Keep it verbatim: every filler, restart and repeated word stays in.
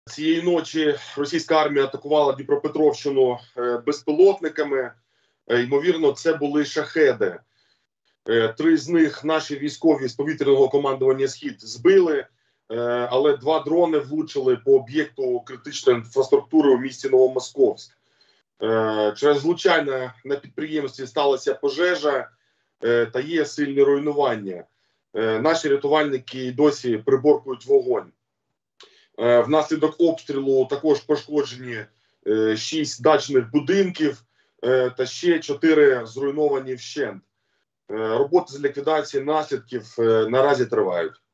Цієї ночі російська армія атакувала Дніпропетровщину безпілотниками. Ймовірно, це були шахеди. Три з них наші військові з повітряного командування «Схід» збили, але два дрони влучили по об'єкту критичної інфраструктури у місті Новомосковськ. Через влучання на підприємстві сталася пожежа та є сильні руйнування. Наші рятувальники досі приборкують вогонь. Внаслідок обстрілу також пошкоджені шість дачних будинків та ще чотири зруйновані вщент. Роботи з ліквідації наслідків наразі тривають.